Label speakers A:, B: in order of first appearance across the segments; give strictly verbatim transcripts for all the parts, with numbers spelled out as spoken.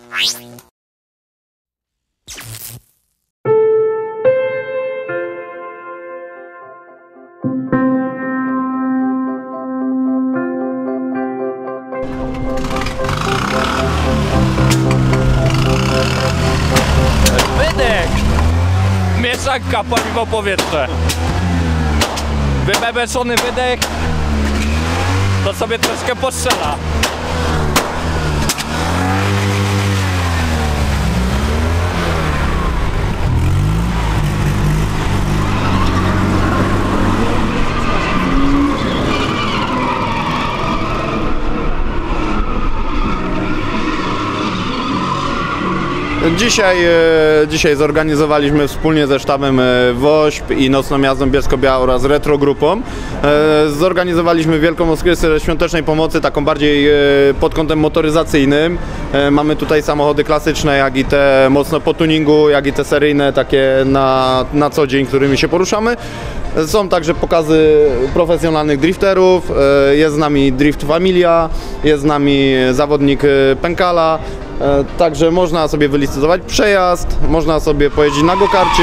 A: Wydech! Mieszanka paliwo-powietrze. Wybebeszony wydech, to sobie troszkę postrzela.
B: Dzisiaj, dzisiaj zorganizowaliśmy wspólnie ze sztabem WOŚP i Nocną Jazdą Bielsko-Biała oraz Retro Grupą. Zorganizowaliśmy wielką orkiestrę świątecznej pomocy, taką bardziej pod kątem motoryzacyjnym. Mamy tutaj samochody klasyczne, jak i te mocno po tuningu, jak i te seryjne, takie na, na co dzień, którymi się poruszamy. Są także pokazy profesjonalnych drifterów, jest z nami Drift Familia, jest z nami zawodnik Pękala. Także można sobie wylicytować przejazd, można sobie pojeździć na go-karcie.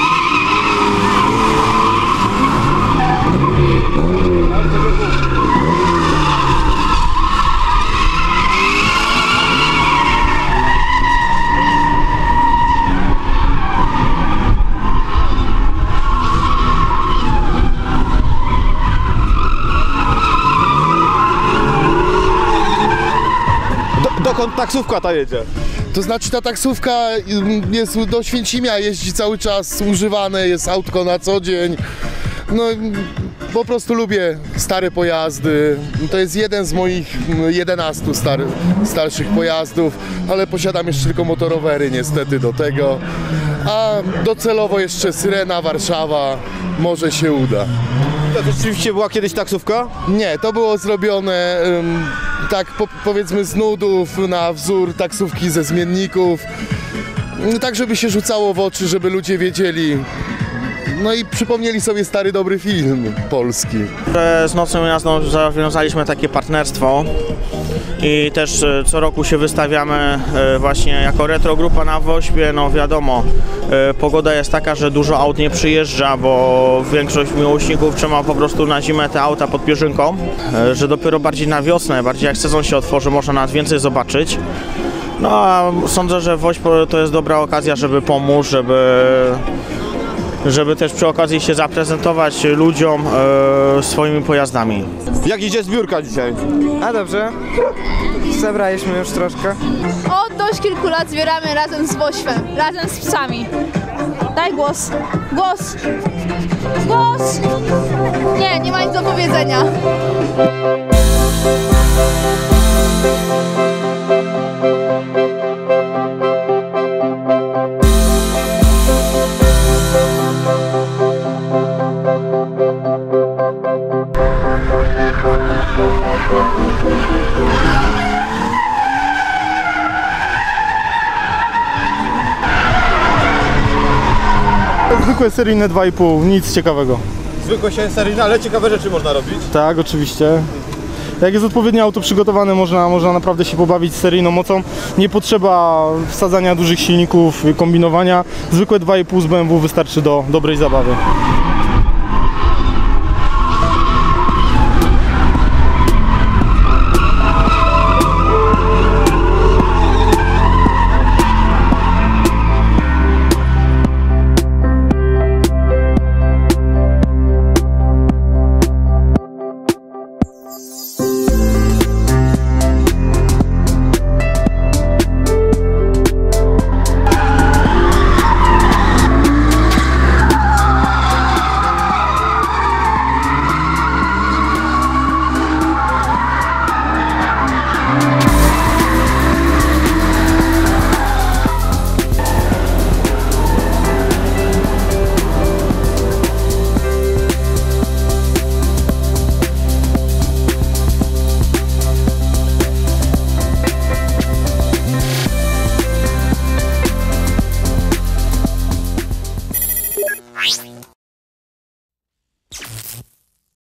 B: Dokąd taksówka ta jedzie?
C: To znaczy ta taksówka jest do Święcimia, jeździ cały czas, używane jest autko na co dzień. No po prostu lubię stare pojazdy. To jest jeden z moich jedenastu stary, starszych pojazdów, ale posiadam jeszcze tylko motorowery niestety do tego. A docelowo jeszcze Syrena, Warszawa, może się uda.
B: To rzeczywiście była kiedyś taksówka?
C: Nie, to było zrobione um, tak po, powiedzmy z nudów, na wzór taksówki ze zmienników. Tak, żeby się rzucało w oczy, żeby ludzie wiedzieli. No i przypomnieli sobie stary, dobry film polski.
D: Z Nocną Jazdą zawiązaliśmy takie partnerstwo i też co roku się wystawiamy właśnie jako retro grupa na WOŚPie. No wiadomo, pogoda jest taka, że dużo aut nie przyjeżdża, bo większość miłośników trzyma po prostu na zimę te auta pod pierzynką, że dopiero bardziej na wiosnę, bardziej jak sezon się otworzy, można nas więcej zobaczyć. No a sądzę, że WOŚP to jest dobra okazja, żeby pomóc, żeby żeby też przy okazji się zaprezentować ludziom e, swoimi pojazdami.
B: Jak idzie zbiórka dzisiaj?
E: A dobrze, zebraliśmy już troszkę.
F: Od dość kilku lat zbieramy razem z WOŚPem, razem z psami. Daj głos. Głos. Głos. Nie, nie ma nic do powiedzenia.
G: Zwykłe seryjne dwa i pół, nic ciekawego.
B: Zwykłe się seryjne, ale ciekawe rzeczy można robić.
G: Tak, oczywiście. Jak jest odpowiednio auto przygotowane, można, można naprawdę się pobawić seryjną mocą. Nie potrzeba wsadzania dużych silników, kombinowania. Zwykłe dwa i pół z B M W wystarczy do dobrej zabawy.